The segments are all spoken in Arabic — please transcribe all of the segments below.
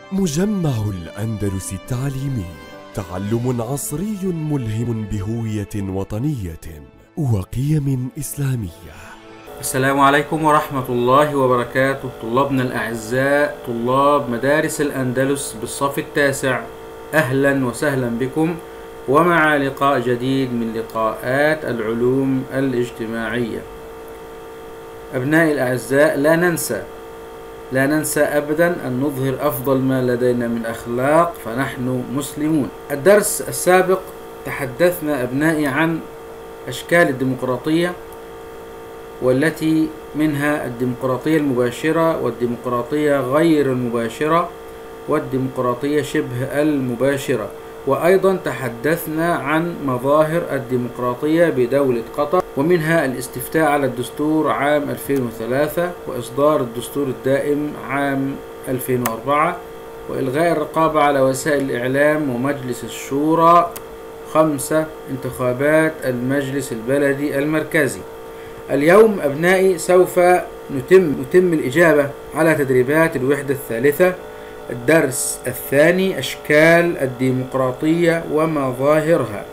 مجمع الأندلس التعليمي، تعلم عصري ملهم بهوية وطنية وقيم إسلامية. السلام عليكم ورحمة الله وبركاته. طلابنا الأعزاء، طلاب مدارس الأندلس بالصف التاسع، أهلا وسهلا بكم ومع لقاء جديد من لقاءات العلوم الاجتماعية. أبنائي الأعزاء، لا ننسى أبدا أن نظهر أفضل ما لدينا من أخلاق، فنحن مسلمون. الدرس السابق تحدثنا أبنائي عن أشكال الديمقراطية، والتي منها الديمقراطية المباشرة والديمقراطية غير المباشرة والديمقراطية شبه المباشرة، وأيضا تحدثنا عن مظاهر الديمقراطية بدولة قطر، ومنها الاستفتاء على الدستور عام 2003 وإصدار الدستور الدائم عام 2004 وإلغاء الرقابة على وسائل الإعلام ومجلس الشورى 5 انتخابات المجلس البلدي المركزي. اليوم أبنائي سوف نتم الإجابة على تدريبات الوحدة الثالثة، الدرس الثاني، أشكال الديمقراطية ومظاهرها.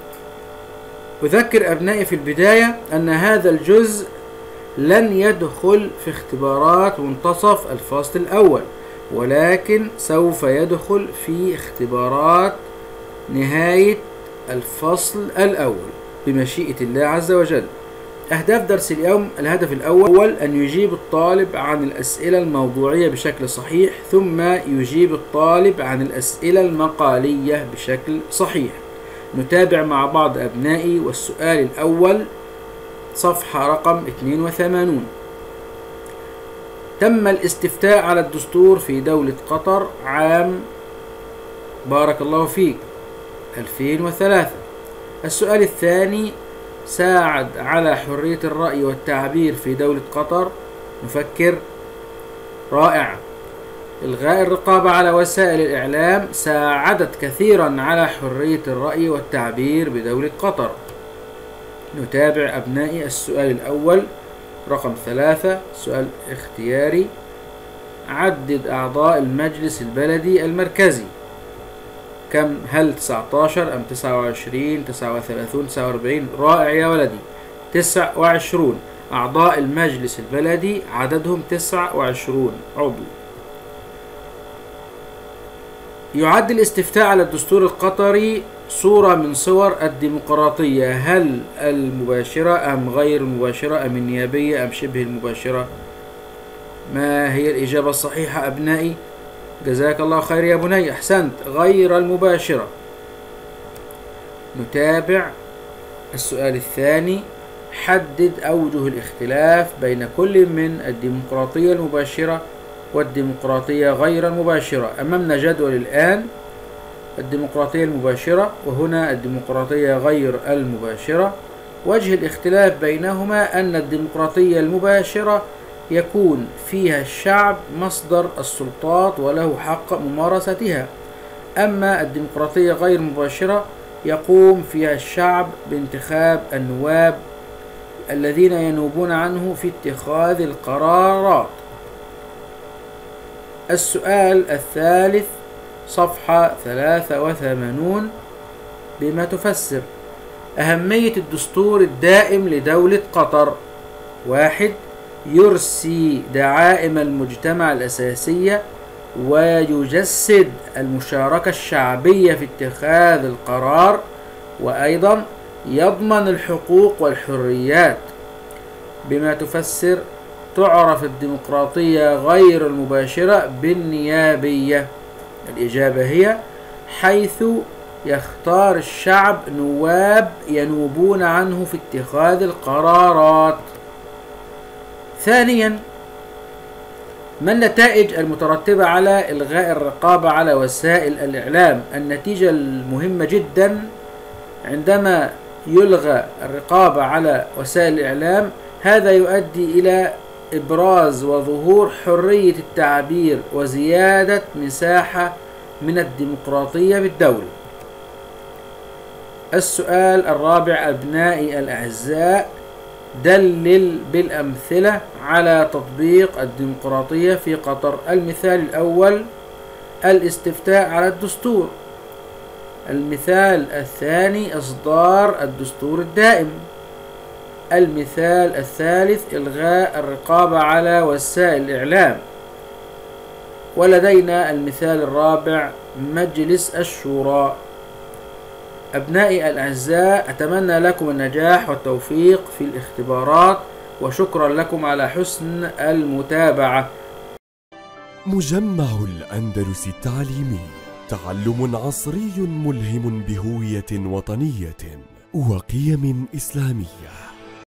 أذكر أبنائي في البداية أن هذا الجزء لن يدخل في اختبارات منتصف الفصل الأول، ولكن سوف يدخل في اختبارات نهاية الفصل الأول بمشيئة الله عز وجل. أهداف درس اليوم: الهدف الأول أن يجيب الطالب عن الأسئلة الموضوعية بشكل صحيح، ثم يجيب الطالب عن الأسئلة المقالية بشكل صحيح. نتابع مع بعض أبنائي، والسؤال الأول صفحة رقم 82. تم الاستفتاء على الدستور في دولة قطر عام بارك الله فيك 2003. السؤال الثاني: ساعد على حرية الرأي والتعبير في دولة قطر. نفكر. رائع. إلغاء الرقابة على وسائل الإعلام ساعدت كثيرا على حرية الرأي والتعبير بدولة قطر. نتابع أبنائي السؤال الأول رقم 3، سؤال اختياري. عدد أعضاء المجلس البلدي المركزي. كم؟ هل 19 أم 29 39 49؟ رائع يا ولدي، 29 أعضاء المجلس البلدي، عددهم 29 عضو. يعد الاستفتاء على الدستور القطري صورة من صور الديمقراطية، هل المباشرة أم غير المباشرة أم النيابية أم شبه المباشرة؟ ما هي الإجابة الصحيحة أبنائي؟ جزاك الله خير يا بني، أحسنت، غير المباشرة. نتابع السؤال الثاني. حدد أوجه الاختلاف بين كل من الديمقراطية المباشرة والديمقراطية غير المباشرة. أمامنا جدول الآن: الديمقراطية المباشرة وهنا الديمقراطية غير المباشرة. وجه الاختلاف بينهما أن الديمقراطية المباشرة يكون فيها الشعب مصدر السلطات وله حق ممارستها، أما الديمقراطية غير المباشرة يقوم فيها الشعب بانتخاب النواب الذين ينوبون عنه في اتخاذ القرارات. السؤال الثالث صفحة 83. بما تفسر أهمية الدستور الدائم لدولة قطر. 1. يرسي دعائم المجتمع الأساسية ويجسد المشاركة الشعبية في اتخاذ القرار، وأيضا يضمن الحقوق والحريات. بما تفسر تعرف الديمقراطية غير المباشرة بالنيابية. الإجابة هي حيث يختار الشعب نواب ينوبون عنه في اتخاذ القرارات. ثانيا، ما النتائج المترتبة على إلغاء الرقابة على وسائل الإعلام؟ النتيجة المهمة جدا عندما يلغى الرقابة على وسائل الإعلام، هذا يؤدي إلى إبراز وظهور حرية التعبير وزيادة مساحة من الديمقراطية بالدولة. السؤال الرابع أبنائي الأعزاء: دلل بالأمثلة على تطبيق الديمقراطية في قطر. المثال الأول: الاستفتاء على الدستور. المثال الثاني إصدار الدستور الدائم. المثال الثالث إلغاء الرقابة على وسائل الإعلام. ولدينا المثال الرابع مجلس الشورى. أبنائي الأعزاء، أتمنى لكم النجاح والتوفيق في الاختبارات، وشكرا لكم على حسن المتابعة. مجمع الأندلس التعليمي، تعلم عصري ملهم بهوية وطنية وقيم إسلامية.